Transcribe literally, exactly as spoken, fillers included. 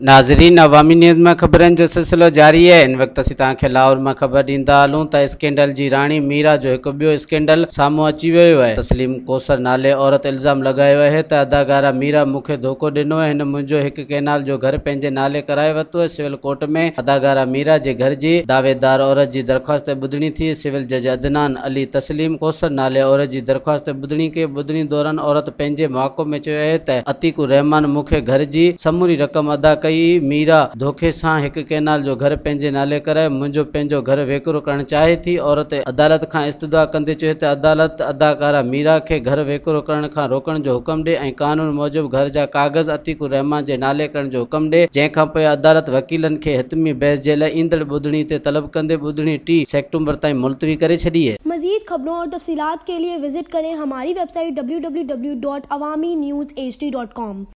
नाज़रीन, अवामी न्यूज़ में खबरन जो सिलसिलो जारी है। इन वक्त असीं तव्हांखे लाहौर में खबर ॾींदा हलूं त स्कैंडल जी राणी मीरा जो हिकु ॿियो स्कैंडल साम्हूं अची वियो आहे। तस्लीम कोसर नाले औरत इल्ज़ाम लगायो आहे त अदाकारा मीरा मूंखे धोखो ॾिनो आहे। हिन मुंहिंजो हिकु केनाल जो घर पंहिंजे नाले कराए वरितो आहे। सिविल कोर्ट में अदाकारा मीरा जे घर जी दावेदार औरत जी दरख़्वास्त ॿुधणी थी। सिविल जज अदनान अली तस्लीम कोसर नाले औरत जी दरख़्वास्त ॿुधणी कई। ॿुधणी दौरान औरत पंहिंजे मौक़ो में चयो आहे त अतीकु रहमान मूंखे घर जी समूरी रक़म अदा कई। मीरा धोखे सां हिकु केनाल जो घर पंहिंजे नाले कराए मुंहिंजो पंहिंजो घर वेकिरो करणु चाहे थी। औरत अदालत खां इस्तदा कंदे चयो त अदालत अदाकारा मीरा खे घर वेकिरो करण खां रोकण जो हुकुम ॾे ऐं कानून मूजिबि घर जा कागज़ अतीकु रहमान जे नाले करण जो हुकुम ॾे। जंहिंखां पोइ अदालत वकीलनि खे हितमी बहस जे लाइ ईंदड़ ॿुधणी ते तलब कंदे ॿुधणी टी सेप्टेम्बर ताईं मुलतवी करे छॾी है। मजीद खबरों और तफसीलात के लिए विजिट करें हमारी website W W W dot Awami news H D dot com.